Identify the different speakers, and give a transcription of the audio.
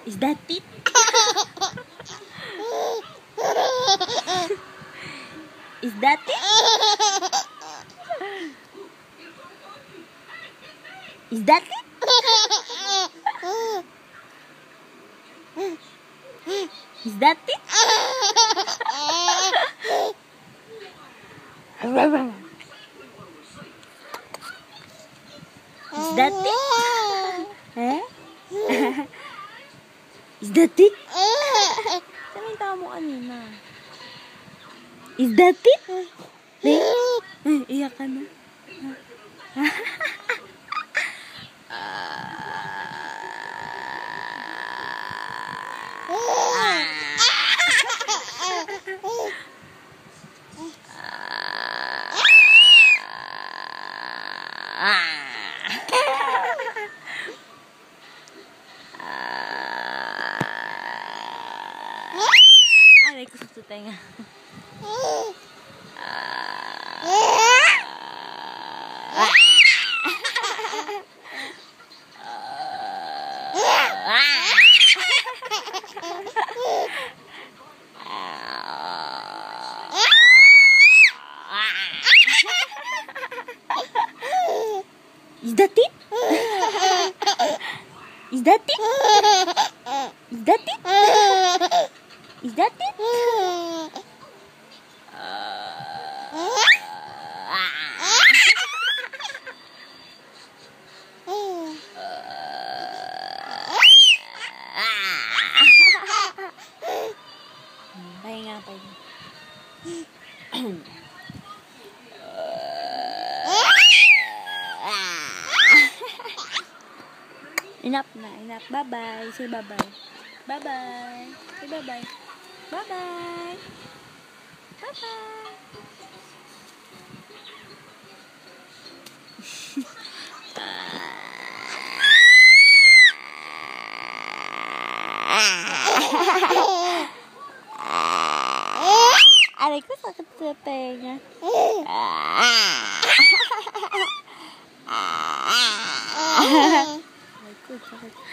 Speaker 1: Is that it? Is that it? Is that it? Is that it? Is that it? Eh? Is that it? Saan yung tao mo kanina? Is that it? Iyak ka na. Aray ko sa tenga. Is that it? Is that it? Is that it? Is that it? Pahinga, pahinga. Enough na, enough. Bye-bye. Say bye-bye. Bye-bye. Say bye-bye. Bye-bye. Bye-bye. Aray ko, sakit sa tenga. Aray ko, sakit.